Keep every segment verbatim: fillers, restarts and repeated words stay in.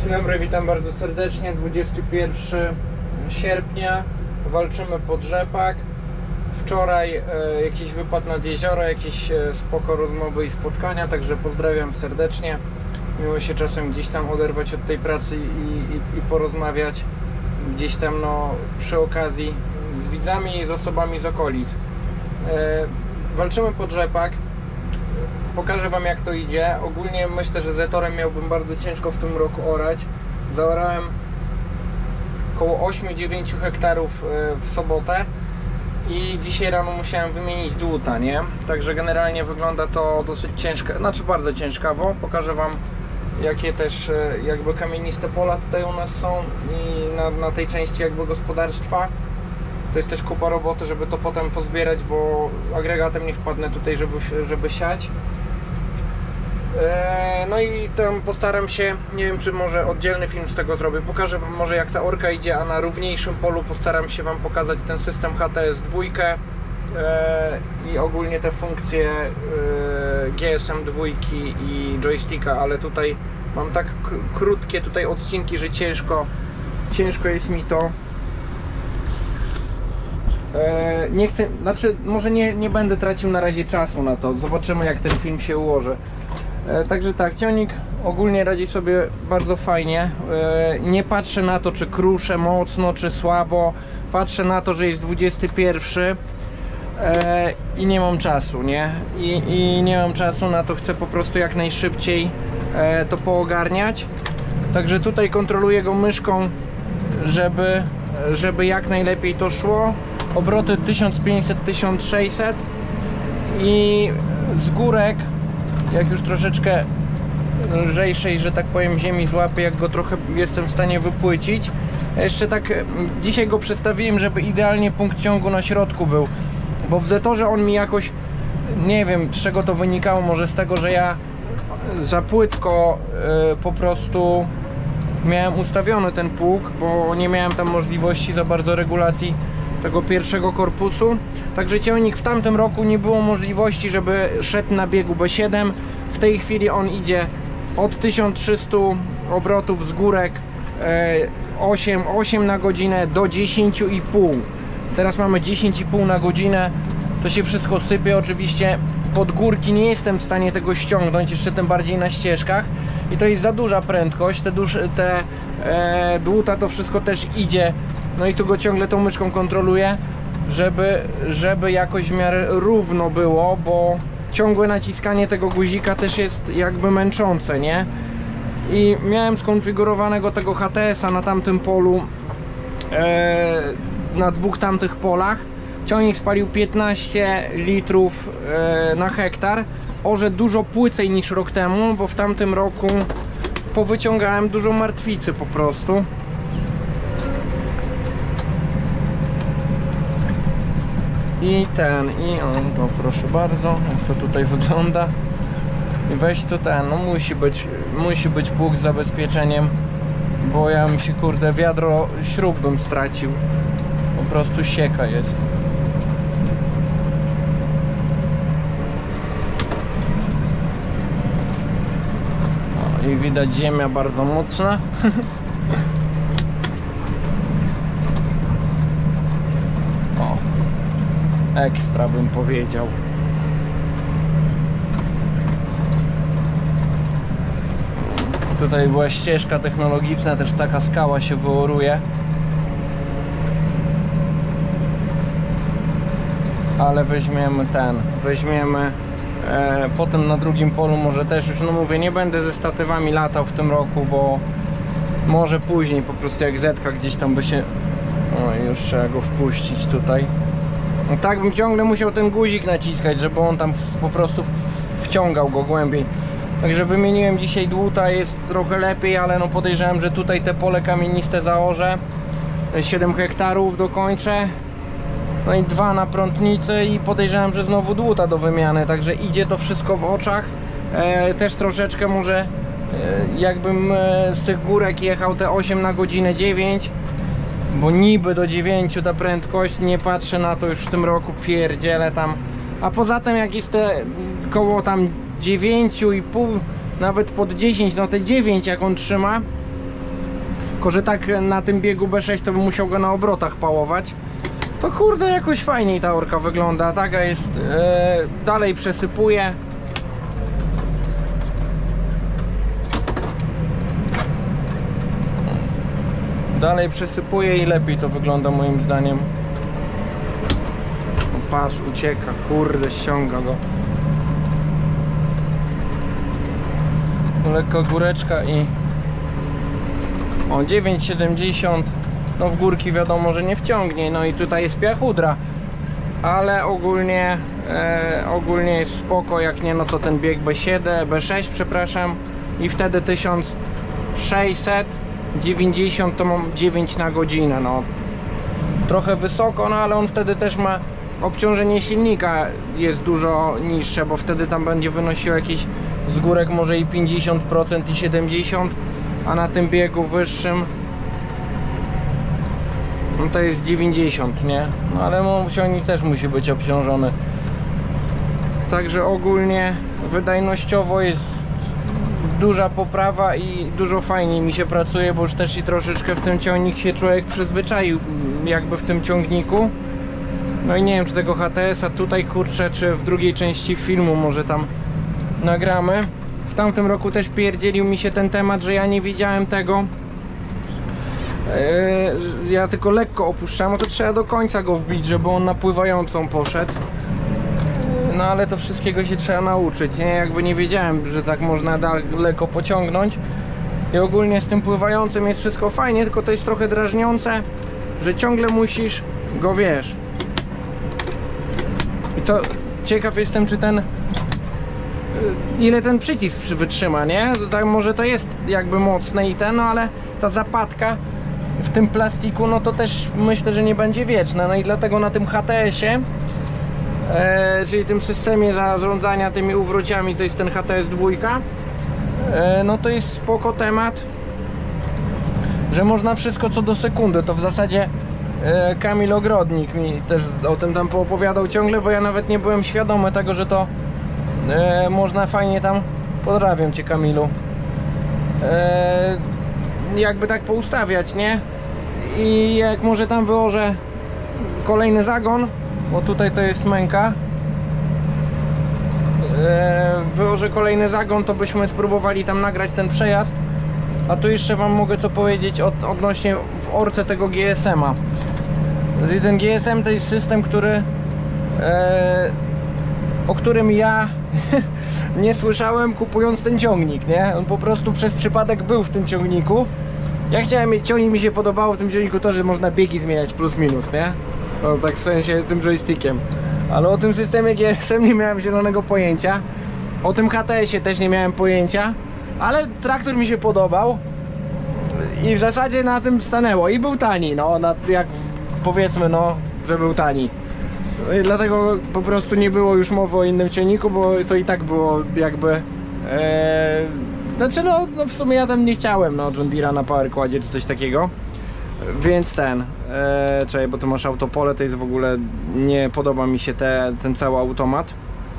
Dzień dobry, witam bardzo serdecznie. dwudziestego pierwszego sierpnia walczymy pod rzepak. Wczoraj e, jakiś wypad nad jezioro, jakieś e, spoko rozmowy i spotkania, także pozdrawiam serdecznie. Miło się czasem gdzieś tam oderwać od tej pracy i, i, i porozmawiać gdzieś tam no, przy okazji z widzami i z osobami z okolic. E, walczymy pod rzepak. Pokażę wam, jak to idzie. Ogólnie myślę, że zetorem miałbym bardzo ciężko w tym roku orać. Zaorałem około osiem dziewięć hektarów w sobotę i dzisiaj rano musiałem wymienić dłuta, nie? Także generalnie wygląda to dosyć ciężko, znaczy bardzo ciężkawo. Pokażę wam, jakie też jakby kamieniste pola tutaj u nas są i na, na tej części jakby gospodarstwa. To jest też kupa roboty, żeby to potem pozbierać, bo agregatem nie wpadnę tutaj, żeby, żeby siać. No i tam postaram się, nie wiem, czy może oddzielny film z tego zrobię. Pokażę wam może, jak ta orka idzie, a na równiejszym polu postaram się wam pokazać ten system H T S dwa i ogólnie te funkcje G S M dwa i joysticka, ale tutaj mam tak krótkie tutaj odcinki, że ciężko ciężko jest mi to. Nie chcę, znaczy może nie, nie będę tracił na razie czasu na to. Zobaczymy, jak ten film się ułoży. Także tak, ciągnik ogólnie radzi sobie bardzo fajnie. Nie patrzę na to, czy kruszę mocno, czy słabo. Patrzę na to, że jest dwudziesty pierwszy i nie mam czasu, nie? I, i nie mam czasu na to, chcę po prostu jak najszybciej to poogarniać. Także tutaj kontroluję go myszką, żeby, żeby jak najlepiej to szło. Obroty tysiąc pięćset do tysiąc sześćset i z górek, jak już troszeczkę lżejszej, że tak powiem, ziemi złapię, jak go trochę jestem w stanie wypłycić. Jeszcze tak dzisiaj go przestawiłem, żeby idealnie punkt ciągu na środku był, bo w zetorze on mi jakoś, nie wiem z czego to wynikało, może z tego, że ja za płytko yy, po prostu miałem ustawiony ten pług, bo nie miałem tam możliwości za bardzo regulacji tego pierwszego korpusu. Także ciągnik w tamtym roku nie było możliwości, żeby szedł na biegu B siedem. W tej chwili on idzie od tysiąc trzysta obrotów z górek, osiem, osiem na godzinę do dziesięć i pół. Teraz mamy dziesięć i pół na godzinę. To się wszystko sypie. Oczywiście pod górki nie jestem w stanie tego ściągnąć, jeszcze tym bardziej na ścieżkach. I to jest za duża prędkość. Te, duż, te e, dłuta, to wszystko też idzie. No i tu go ciągle tą myszką kontroluję, żeby, żeby jakoś w miarę równo było, bo ciągłe naciskanie tego guzika też jest jakby męczące, nie? I miałem skonfigurowanego tego H T S a na tamtym polu, e, na dwóch tamtych polach. Ciągnik spalił piętnaście litrów e, na hektar. Orze dużo płycej niż rok temu, bo w tamtym roku powyciągałem dużo martwicy po prostu. I ten, i on, to proszę bardzo, jak to tutaj wygląda. I weź to ten, no musi być, musi być pług z zabezpieczeniem, bo ja mi się, kurde, wiadro śrub bym stracił. Po prostu sieka jest. O, i widać ziemia bardzo mocna. Ekstra bym powiedział. Tutaj była ścieżka technologiczna, też taka skała się wyoruje. Ale weźmiemy ten, weźmiemy e, potem na drugim polu może też już, no mówię, nie będę ze statywami latał w tym roku, bo może później po prostu jak Zetka gdzieś tam by się... O, już trzeba go wpuścić tutaj. No tak bym ciągle musiał ten guzik naciskać, żeby on tam w, po prostu w, wciągał go głębiej. Także wymieniłem dzisiaj dłuta, jest trochę lepiej, ale no podejrzewam, że tutaj te pole kamieniste założę. siedem hektarów dokończę. No i dwa na prątnicy i podejrzewam, że znowu dłuta do wymiany. Także idzie to wszystko w oczach. E, też troszeczkę może e, jakbym e, z tych górek jechał te osiem na godzinę, dziewięć. Bo niby do dziewięciu ta prędkość, nie patrzę na to już w tym roku, pierdzielę tam. A poza tym jak jest te koło tam dziewięć i pół, nawet pod dziesięć, no te dziewięć jak on trzyma, Tylko że tak na tym biegu B sześć to bym musiał go na obrotach pałować. To kurde jakoś fajniej ta orka wygląda. Taka jest, e, dalej przesypuje. Dalej przesypuje i lepiej to wygląda moim zdaniem. O, patrz, ucieka, kurde, ściąga go. Lekka góreczka i o dziewięć siedemdziesiąt. No w górki wiadomo, że nie wciągnie. No i tutaj jest piachudra, ale ogólnie e, ogólnie jest spoko. Jak nie, no to ten bieg B siedem, B sześć, przepraszam, i wtedy tysiąc sześćset dziewięćdziesiąt to mam dziewięć na godzinę. No trochę wysoko, no ale on wtedy też ma obciążenie silnika jest dużo niższe, bo wtedy tam będzie wynosiło jakieś z górek może i pięćdziesiąt procent i siedemdziesiąt procent, a na tym biegu wyższym no to jest dziewięćdziesiąt, nie? No ale silnik też musi być obciążony. Także ogólnie wydajnościowo jest duża poprawa i dużo fajniej mi się pracuje, bo już też i troszeczkę w tym ciągnik się człowiek przyzwyczaił, jakby w tym ciągniku. No i nie wiem, czy tego H T S a tutaj, kurczę, czy w drugiej części filmu może tam nagramy. W tamtym roku też pierdzielił mi się ten temat, że ja nie wiedziałem tego. Yy, ja tylko lekko opuszczałem, a to trzeba do końca go wbić, żeby on na pływającą poszedł. No ale to wszystkiego się trzeba nauczyć, nie? Jakby nie wiedziałem, że tak można daleko pociągnąć. I ogólnie z tym pływającym jest wszystko fajnie, tylko to jest trochę drażniące, że ciągle musisz go, wiesz. I to ciekaw jestem, czy ten ile ten przycisk wytrzyma, nie? Tak, może to jest jakby mocne i ten, no ale ta zapadka w tym plastiku, no to też myślę, że nie będzie wieczna. No i dlatego na tym H T S ie, e, czyli tym systemie zarządzania tymi uwrociami, to jest ten H T S dwa, e, no to jest spoko temat, że można wszystko co do sekundy. To w zasadzie e, Kamil Ogrodnik mi też o tym tam poopowiadał ciągle, bo ja nawet nie byłem świadomy tego, że to e, można fajnie tam, pozdrawiam cię, Kamilu, e, jakby tak poustawiać, nie? I jak może tam wyłożę kolejny zagon, bo tutaj to jest męka, e, wyłożę kolejny zagon, to byśmy spróbowali tam nagrać ten przejazd. A tu jeszcze wam mogę co powiedzieć od, odnośnie w orce tego G S M a. Ten G S M to jest system, który e, o którym ja nie słyszałem, kupując ten ciągnik, nie? On po prostu przez przypadek był w tym ciągniku. Ja chciałem mieć ciągnik, mi się podobało w tym ciągniku to, że można biegi zmieniać plus minus, nie? No, tak w sensie tym joystickiem. Ale o tym systemie G S M nie miałem zielonego pojęcia. O tym H T S ie też nie miałem pojęcia. Ale traktor mi się podobał i w zasadzie na tym stanęło i był tani, no, na, jak powiedzmy, no, że był tani. I dlatego po prostu nie było już mowy o innym ciągniku, bo to i tak było jakby e, znaczy no, no w sumie ja tam nie chciałem, no, John Deere'a na powerquadzie czy coś takiego, więc ten e, czekaj, bo tu masz autopole, to jest w ogóle, nie podoba mi się te, ten cały automat.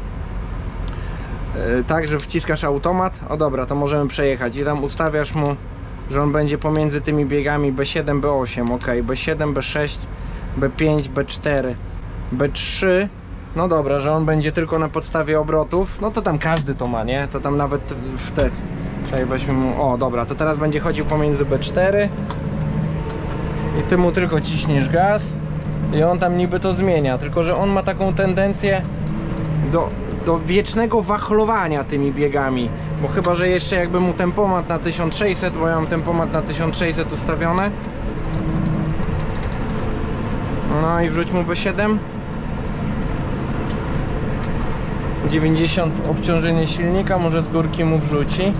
Tak, że wciskasz automat, o dobra, to możemy przejechać i tam ustawiasz mu, że on będzie pomiędzy tymi biegami B siedem, B osiem, ok, B siedem, B sześć, B pięć, B cztery, B trzy, no dobra, że on będzie tylko na podstawie obrotów, no to tam każdy to ma, nie? To tam nawet w tych, tutaj weźmy mu, o dobra, to teraz będzie chodził pomiędzy B cztery i ty mu tylko ciśniesz gaz i on tam niby to zmienia, tylko że on ma taką tendencję do do wiecznego wachlowania tymi biegami, bo chyba, że jeszcze jakby mu tempomat na tysiąc sześćset, bo ja mam tempomat na tysiąc sześćset ustawione. No i wrzuć mu B siedem. dziewięćdziesiąt obciążenie silnika, może z górki mu wrzuci.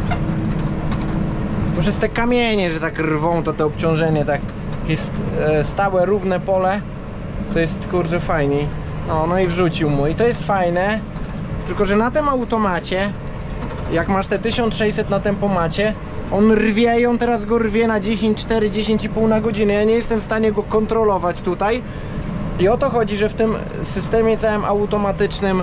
Bo przez te kamienie, że tak rwą, to te obciążenie tak jest e, stałe, równe pole, to jest kurczę fajniej. No, no i wrzucił mu i to jest fajne, tylko że na tym automacie, jak masz te tysiąc sześćset na tempomacie, on rwie i on teraz go rwie na dziesięć cztery, dziesięć i pół na godzinę. Ja nie jestem w stanie go kontrolować tutaj i o to chodzi, że w tym systemie całym automatycznym,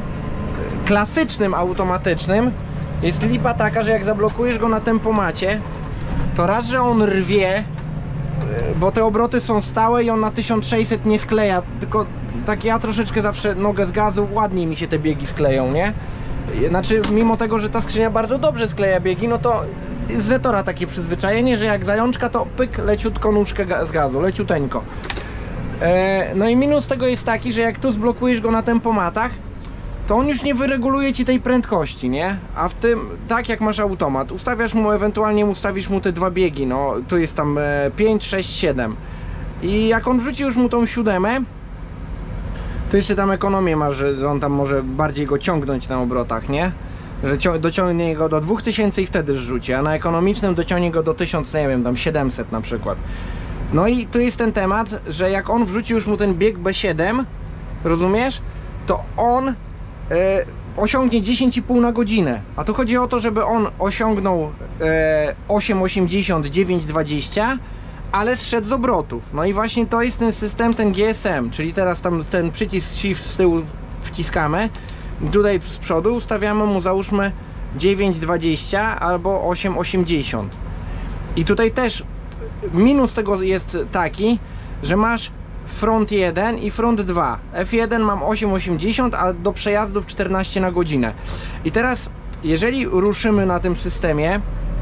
klasycznym automatycznym, jest lipa taka, że jak zablokujesz go na tempomacie to raz, że on rwie, bo te obroty są stałe i on na tysiąc sześćset nie skleja, tylko tak ja troszeczkę zawsze nogę z gazu, ładniej mi się te biegi skleją, nie? Znaczy, mimo tego, że ta skrzynia bardzo dobrze skleja biegi, no to z Zetora takie przyzwyczajenie, że jak zajączka, to pyk, leciutko nóżkę z gazu, leciuteńko. E, no i minus tego jest taki, że jak tu zblokujesz go na tempomatach, to on już nie wyreguluje ci tej prędkości, nie? A w tym, tak jak masz automat, ustawiasz mu, ewentualnie ustawisz mu te dwa biegi, no tu jest tam e, pięć, sześć, siedem. I jak on wrzuci już mu tą siódemę, to jeszcze tam ekonomię masz, że on tam może bardziej go ciągnąć na obrotach, nie? Że dociągnie go do dwóch tysięcy i wtedy zrzuci, a na ekonomicznym dociągnie go do tysiąc, nie wiem, tam siedemset na przykład. No i tu jest ten temat, że jak on wrzuci już mu ten bieg B siedem, rozumiesz? To on e, osiągnie dziesięć i pół na godzinę. A tu chodzi o to, żeby on osiągnął e, osiem osiemdziesiąt, dziewięć dwadzieścia, ale zszedł z obrotów. No i właśnie to jest ten system, ten G S M, czyli teraz tam ten przycisk Shift z tyłu wciskamy i tutaj z przodu ustawiamy mu, załóżmy, dziewięć dwadzieścia albo osiem osiemdziesiąt. I tutaj też minus tego jest taki, że masz front jeden i front dwa. F jeden mam osiem osiemdziesiąt, a do przejazdów czternaście na godzinę. I teraz, jeżeli ruszymy na tym systemie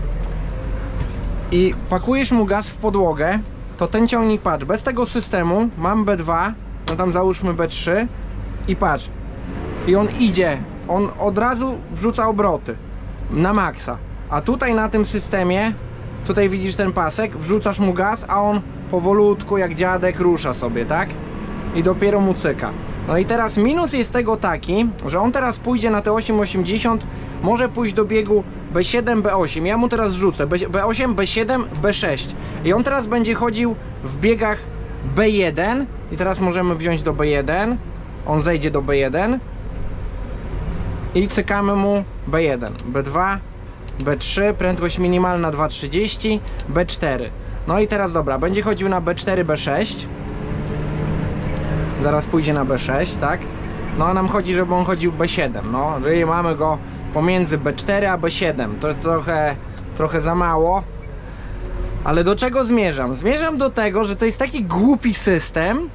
i pakujesz mu gaz w podłogę, to ten ciągnik, patrz, bez tego systemu mam B dwa, no tam załóżmy B trzy i patrz, i on idzie, on od razu wrzuca obroty na maksa. A tutaj na tym systemie, tutaj widzisz ten pasek, wrzucasz mu gaz, a on powolutku jak dziadek rusza sobie, tak? I dopiero mu cyka. No i teraz minus jest tego taki, że on teraz pójdzie na te osiem osiemdziesiąt, może pójść do biegu B siedem, B osiem. Ja mu teraz rzucę B osiem, B siedem, B sześć. I on teraz będzie chodził w biegach B jeden. I teraz możemy wziąć do B jeden. On zejdzie do B jeden. I cykamy mu B jeden, B dwa, B trzy, prędkość minimalna dwa trzydzieści, B cztery. No i teraz dobra, będzie chodził na B cztery, B sześć. Zaraz pójdzie na B sześć, tak? No a nam chodzi, żeby on chodził B siedem. No, jeżeli mamy go pomiędzy B cztery a B siedem, to trochę, trochę za mało. Ale do czego zmierzam? Zmierzam do tego, że to jest taki głupi system,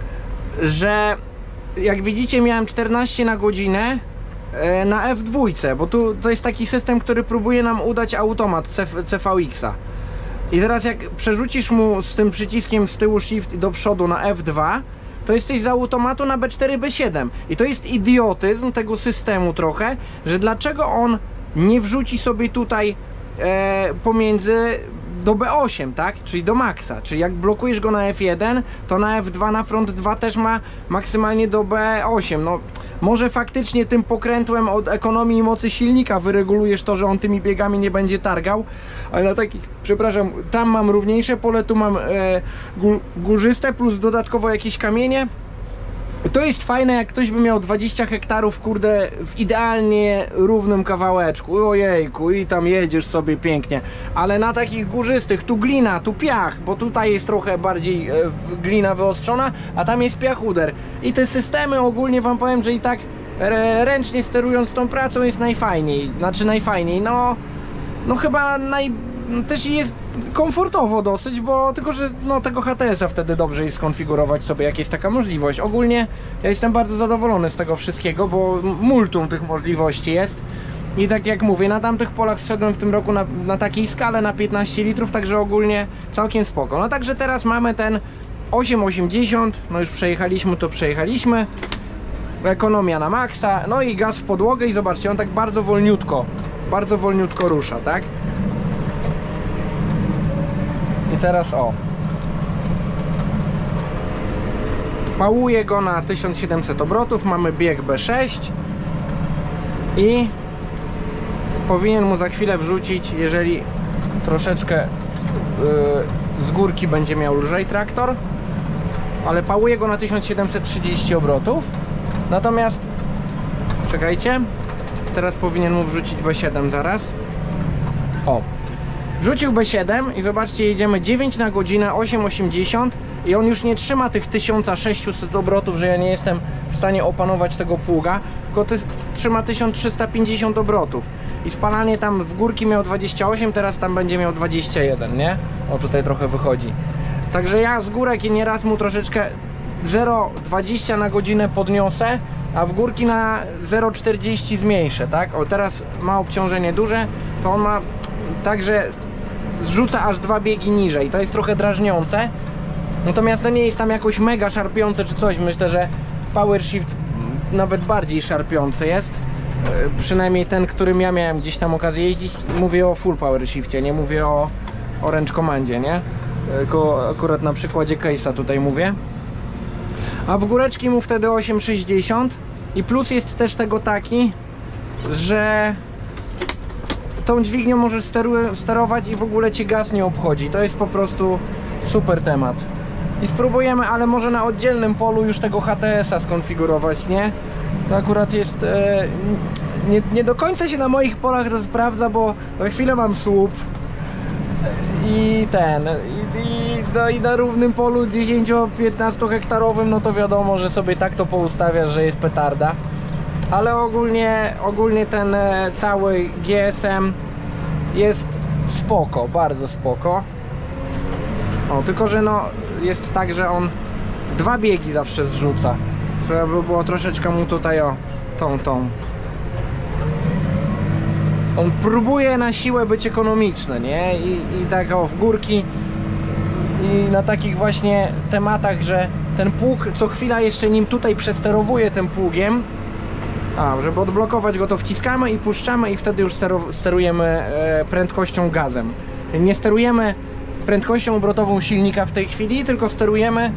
że jak widzicie, miałem czternaście na godzinę na F dwa, bo tu to jest taki system, który próbuje nam udać automat C V X-a. I teraz jak przerzucisz mu z tym przyciskiem z tyłu Shift do przodu na F dwa, to jesteś z automatu na B cztery, B siedem. I to jest idiotyzm tego systemu trochę, że dlaczego on nie wrzuci sobie tutaj e, pomiędzy do B osiem, tak? Czyli do maksa. Czyli jak blokujesz go na F jeden, to na F dwa, na front dwa też ma maksymalnie do B osiem. No, może faktycznie tym pokrętłem od ekonomii i mocy silnika wyregulujesz to, że on tymi biegami nie będzie targał, ale na takich, przepraszam, tam mam równiejsze pole, tu mam e, górzyste, plus dodatkowo jakieś kamienie. To jest fajne, jak ktoś by miał dwadzieścia hektarów, kurde, w idealnie równym kawałeczku, ojejku, i tam jedziesz sobie pięknie, ale na takich górzystych, tu glina, tu piach, bo tutaj jest trochę bardziej e, glina wyostrzona, a tam jest piachuder. I te systemy ogólnie wam powiem, że i tak e, ręcznie sterując tą pracą jest najfajniej, znaczy najfajniej, no, no chyba naj... też jest komfortowo dosyć, bo tylko, że no, tego H T S-a wtedy dobrze jest skonfigurować sobie, jak jest taka możliwość. Ogólnie ja jestem bardzo zadowolony z tego wszystkiego, bo multum tych możliwości jest. I tak jak mówię, na tamtych polach zszedłem w tym roku na, na takiej skale na piętnaście litrów, także ogólnie całkiem spoko. No także teraz mamy ten osiem osiemdziesiąt, no już przejechaliśmy, to przejechaliśmy. Ekonomia na maksa, no i gaz w podłogę i zobaczcie, on tak bardzo wolniutko, bardzo wolniutko rusza, tak? I teraz o, pałuję go na tysiąc siedemset obrotów, mamy bieg B sześć i powinien mu za chwilę wrzucić, jeżeli troszeczkę yy, z górki będzie miał lżej traktor, ale pałuję go na tysiąc siedemset trzydzieści obrotów. Natomiast czekajcie, teraz powinien mu wrzucić B siedem zaraz. O, wrzucił B siedem i zobaczcie, jedziemy dziewięć na godzinę, osiem osiemdziesiąt i on już nie trzyma tych tysiąc sześćset obrotów, że ja nie jestem w stanie opanować tego pługa, tylko ty, trzyma tysiąc trzysta pięćdziesiąt obrotów i spalanie tam w górki miał dwadzieścia osiem, teraz tam będzie miał dwadzieścia jeden, nie? O, tutaj trochę wychodzi. Także ja z górek nieraz mu troszeczkę zero przecinek dwadzieścia na godzinę podniosę, a w górki na zero przecinek czterdzieści zmniejszę, tak? O, teraz ma obciążenie duże, to on ma tak, że zrzuca aż dwa biegi niżej, to jest trochę drażniące. Natomiast to nie jest tam jakoś mega szarpiące czy coś. Myślę, że Power Shift nawet bardziej szarpiący jest. Przynajmniej ten, którym ja miałem gdzieś tam okazję jeździć. Mówię o Full Power Shifcie, nie mówię o, o Range Commandzie, nie? Tylko akurat na przykładzie case'a tutaj mówię. A w góreczki mu wtedy osiem sześćdziesiąt. I plus jest też tego taki, że tą dźwignią możesz steru sterować i w ogóle cię gaz nie obchodzi. To jest po prostu super temat. I spróbujemy, ale może na oddzielnym polu już tego H T S a skonfigurować, nie? To akurat jest... E, nie, nie do końca się na moich polach to sprawdza, bo za chwilę mam słup i ten... I, i, no, i na równym polu dziesięcio piętnasto hektarowym, no to wiadomo, że sobie tak to poustawiasz, że jest petarda. Ale ogólnie, ogólnie ten e, cały G S M jest spoko, bardzo spoko. O, tylko że no jest tak, że on dwa biegi zawsze zrzuca. Trzeba by było troszeczkę mu tutaj o tą, tą. On próbuje na siłę być ekonomiczny, nie? I, i tak o w górki i na takich właśnie tematach, że ten pług co chwila jeszcze nim tutaj przesterowuje tym pługiem. A, żeby odblokować go, to wciskamy i puszczamy i wtedy już sterujemy e, prędkością gazem. Nie sterujemy prędkością obrotową silnika w tej chwili, tylko sterujemy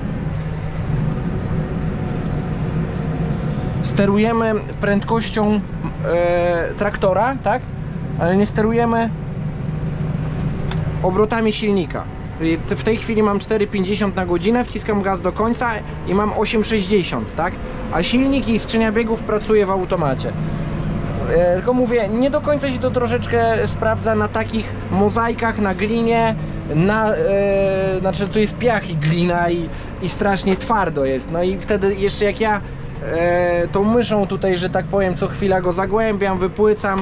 sterujemy prędkością e, traktora, tak? Ale nie sterujemy obrotami silnika. W tej chwili mam cztery pięćdziesiąt na godzinę, wciskam gaz do końca i mam osiem sześćdziesiąt, tak? A silnik i skrzynia biegów pracuje w automacie. E, tylko mówię, nie do końca się to troszeczkę sprawdza na takich mozaikach, na glinie, na, e, znaczy tu jest piach i glina i, i strasznie twardo jest. No i wtedy jeszcze jak ja e, tą myszą tutaj, że tak powiem, co chwila go zagłębiam, wypłycam,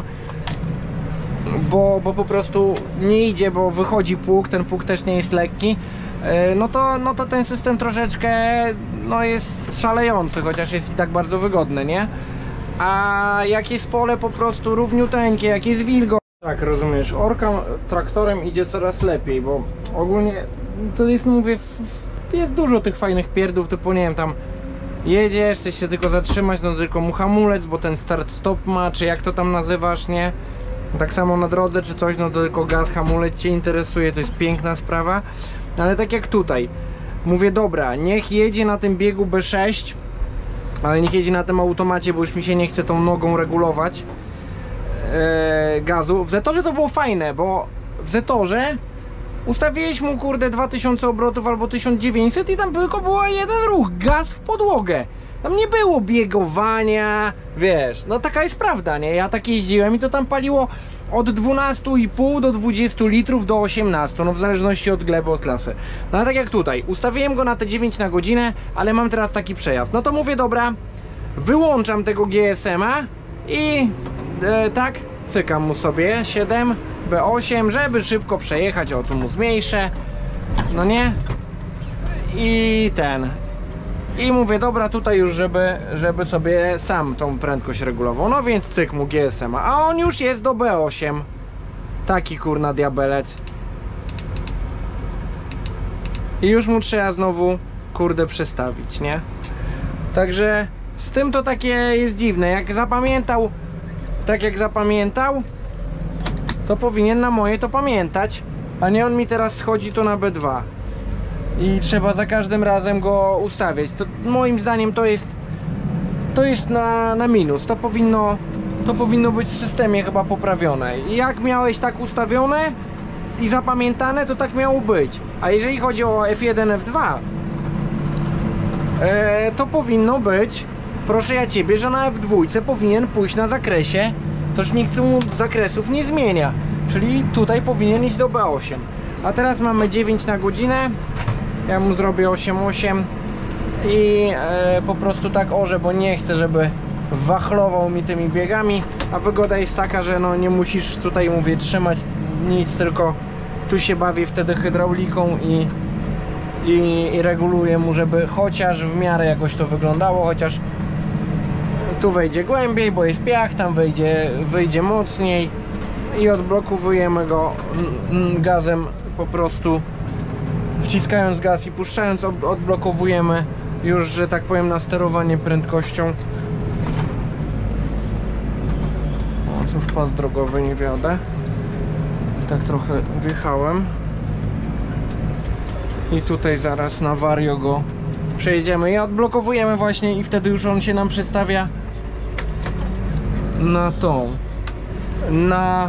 bo, bo po prostu nie idzie, bo wychodzi pług, ten pług też nie jest lekki, e, no, to, no to ten system troszeczkę no jest szalejący, chociaż jest i tak bardzo wygodny, nie? A jak jest pole po prostu równiuteńkie, jak jest wilgoć, tak, rozumiesz, orka traktorem idzie coraz lepiej, bo ogólnie to jest, mówię, jest dużo tych fajnych pierdów, typu nie wiem, tam jedziesz, chcesz się tylko zatrzymać, no tylko mu hamulec, bo ten start-stop ma, czy jak to tam nazywasz, nie? Tak samo na drodze czy coś, no to tylko gaz, hamulec cię interesuje, to jest piękna sprawa. Ale tak jak tutaj, mówię, dobra, niech jedzie na tym biegu B sześć, ale niech jedzie na tym automacie, bo już mi się nie chce tą nogą regulować e, gazu. W Zetorze to było fajne, bo w Zetorze ustawiłeś mu, kurde, dwa tysiące obrotów albo tysiąc dziewięćset i tam tylko był jeden ruch, gaz w podłogę. Tam nie było biegowania, wiesz, no taka jest prawda, nie? Ja tak jeździłem i to tam paliło od dwunastu i pół do dwudziestu litrów do osiemnastu, no w zależności od gleby, od klasy. No a tak jak tutaj, ustawiłem go na te dziewięć na godzinę, ale mam teraz taki przejazd. No to mówię, dobra, wyłączam tego G S M a i e, tak, cykam mu sobie siedem B osiem, żeby szybko przejechać, o tu mu zmniejszę, no nie? I ten... I mówię, dobra, tutaj już, żeby, żeby sobie sam tą prędkość regulował. No więc cyk mu G S M a, a on już jest do B osiem. Taki kurna diabelec. I już mu trzeba znowu, kurde, przestawić, nie? Także z tym to takie jest dziwne. Jak zapamiętał, tak jak zapamiętał, to powinien na moje to pamiętać. A nie on mi teraz schodzi to na B dwa. I trzeba za każdym razem go ustawiać. To moim zdaniem to jest to jest na, na minus. To powinno to powinno być w systemie chyba poprawione. I jak miałeś tak ustawione i zapamiętane, to tak miało być. A jeżeli chodzi o F jeden, F dwa, e, to powinno być, proszę ja ciebie, że na F dwa powinien pójść na zakresie. Toż nikt mu zakresów nie zmienia. Czyli tutaj powinien iść do B osiem. A teraz mamy dziewięć na godzinę. Ja mu zrobię osiem osiem i e, po prostu tak orze, bo nie chcę, żeby wachlował mi tymi biegami, a wygoda jest taka, że no nie musisz tutaj, mówię, trzymać nic, tylko tu się bawię wtedy hydrauliką i, i, i reguluję mu, żeby chociaż w miarę jakoś to wyglądało, chociaż tu wejdzie głębiej, bo jest piach, tam wejdzie, wyjdzie mocniej i odblokowujemy go gazem, po prostu wciskając gaz i puszczając, odblokowujemy już, że tak powiem, na sterowanie prędkością. O, tu w pas drogowy nie wiodę. Tak trochę wjechałem. I tutaj zaraz na Vario go przejedziemy i odblokowujemy właśnie, i wtedy już on się nam przestawia na tą, na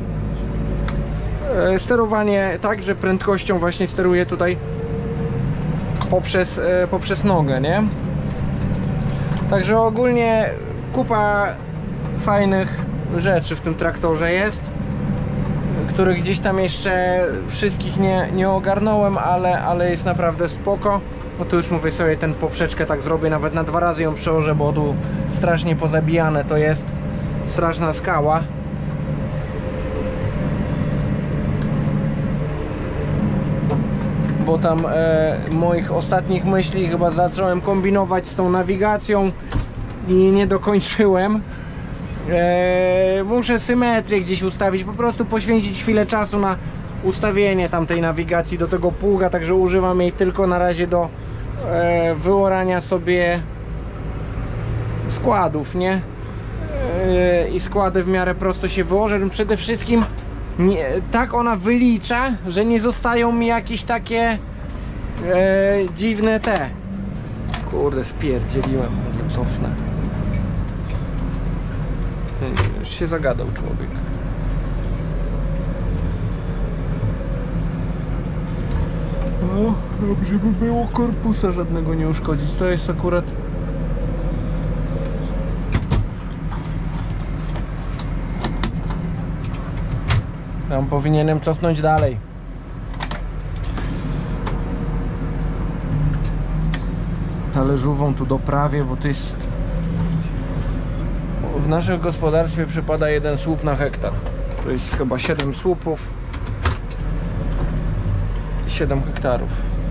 e, sterowanie, tak, że prędkością właśnie steruje tutaj poprzez, e, poprzez nogę, nie? Także ogólnie kupa fajnych rzeczy w tym traktorze jest, których gdzieś tam jeszcze wszystkich nie, nie ogarnąłem, ale, ale jest naprawdę spoko. No tu już mówię sobie, ten poprzeczkę tak zrobię, nawet na dwa razy ją przełożę, bo tu strasznie pozabijane to jest, straszna skała. Bo tam e, moich ostatnich myśli chyba zacząłem kombinować z tą nawigacją i nie dokończyłem. E, muszę symetrię gdzieś ustawić, po prostu poświęcić chwilę czasu na ustawienie tamtej nawigacji do tego pługa, także używam jej tylko na razie do e, wyorania sobie składów, nie? E, I składy w miarę prosto się wyłożę. Przede wszystkim nie, tak ona wylicza, że nie zostają mi jakieś takie e, dziwne te. Kurde, spierdzieliłem, może cofnę. Już się zagadał człowiek. No, dobrze by było korpusa żadnego nie uszkodzić. To jest akurat... Tam powinienem cofnąć dalej. Talerzówą tu doprawię, bo to jest... W naszym gospodarstwie przypada jeden słup na hektar. To jest chyba siedem słupów. siedem hektarów.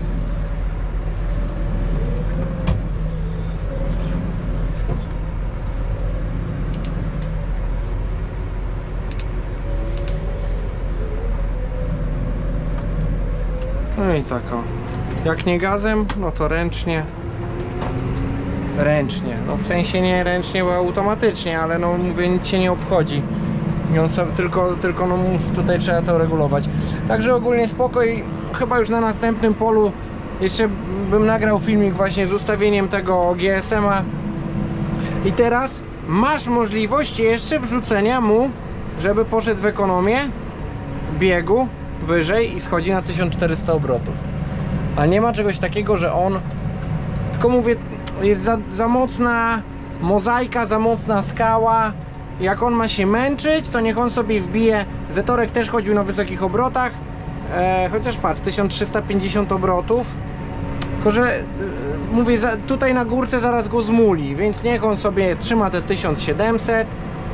No i tak o. Jak nie gazem, no to ręcznie. Ręcznie, no w sensie nie ręcznie, bo automatycznie, ale no mówię, nic się nie obchodzi. I on sobie, tylko, tylko no tutaj trzeba to regulować. Także ogólnie spokój. Chyba już na następnym polu jeszcze bym nagrał filmik właśnie z ustawieniem tego G S M a. I teraz masz możliwość jeszcze wrzucenia mu, żeby poszedł w ekonomię biegu wyżej i schodzi na tysiąc czterysta obrotów. A nie ma czegoś takiego, że on, tylko mówię, jest za, za mocna mozaika, za mocna skała. Jak on ma się męczyć, to niech on sobie wbije. Zetorek też chodził na wysokich obrotach, e, chociaż patrz, tysiąc trzysta pięćdziesiąt obrotów. Tylko że e, mówię, za, tutaj na górce zaraz go zmuli, więc niech on sobie trzyma te tysiąc siedemset,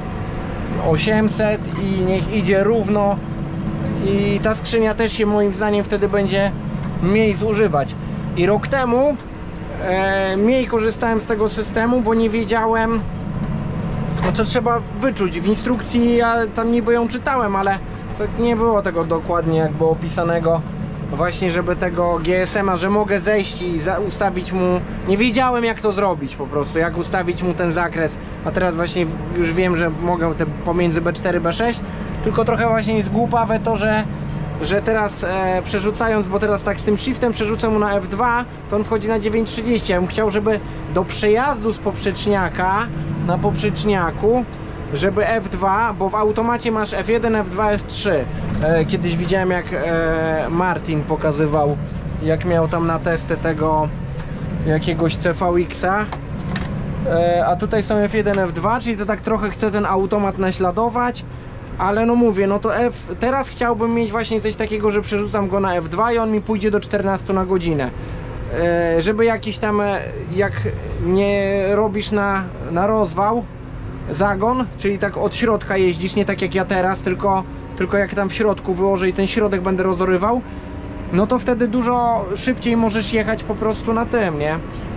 osiemset i niech idzie równo. I ta skrzynia też się moim zdaniem wtedy będzie mniej zużywać. I rok temu e, mniej korzystałem z tego systemu, bo nie wiedziałem, no co trzeba wyczuć. W instrukcji ja tam niby ją czytałem, ale to nie było tego dokładnie jakby opisanego właśnie, żeby tego G S M a, że mogę zejść i za, ustawić mu, nie wiedziałem jak to zrobić po prostu, jak ustawić mu ten zakres, a teraz właśnie już wiem, że mogę te pomiędzy B cztery, B sześć, tylko trochę właśnie jest głupawe to, że że teraz e, przerzucając, bo teraz tak z tym shiftem przerzucę mu na F dwa, to on wchodzi na dziewięć trzydzieści. Ja bym chciał, żeby do przejazdu z poprzeczniaka na poprzeczniaku, żeby F dwa, bo w automacie masz F jeden, F dwa, F trzy. E, kiedyś widziałem, jak e, Martin pokazywał, jak miał tam na testy tego jakiegoś C V X a. E, a tutaj są F jeden, F dwa, czyli to tak trochę chcę ten automat naśladować. Ale no mówię, no to F, teraz chciałbym mieć właśnie coś takiego, że przerzucam go na F dwa i on mi pójdzie do czternastu na godzinę. e, żeby jakiś tam, e, jak nie robisz na, na rozwał zagon, czyli tak od środka jeździsz, nie tak jak ja teraz, tylko, tylko jak tam w środku wyłożę i ten środek będę rozorywał, no to wtedy dużo szybciej możesz jechać po prostu na tym, nie?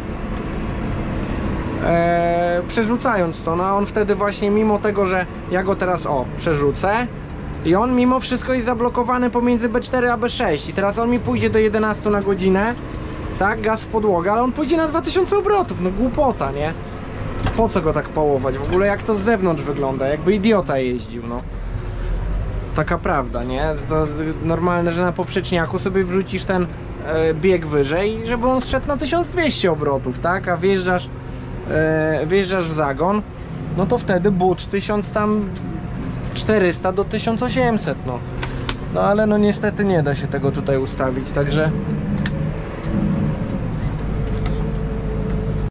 Eee, przerzucając to, no a on wtedy właśnie mimo tego, że ja go teraz o, przerzucę i on mimo wszystko jest zablokowany pomiędzy B cztery a B sześć i teraz on mi pójdzie do jedenastu na godzinę, tak, gaz w podłogę, ale on pójdzie na dwa tysiące obrotów, no głupota, nie? Po co go tak połować? W ogóle jak to z zewnątrz wygląda, jakby idiota jeździł, no. Taka prawda, nie? To normalne, że na poprzeczniaku sobie wrzucisz ten e, bieg wyżej, żeby on zszedł na tysiąc dwieście obrotów, tak? A wjeżdżasz, e, wjeżdżasz w zagon, no to wtedy but tysiąc czterysta do tysiąc osiemset, no. No ale no niestety nie da się tego tutaj ustawić, także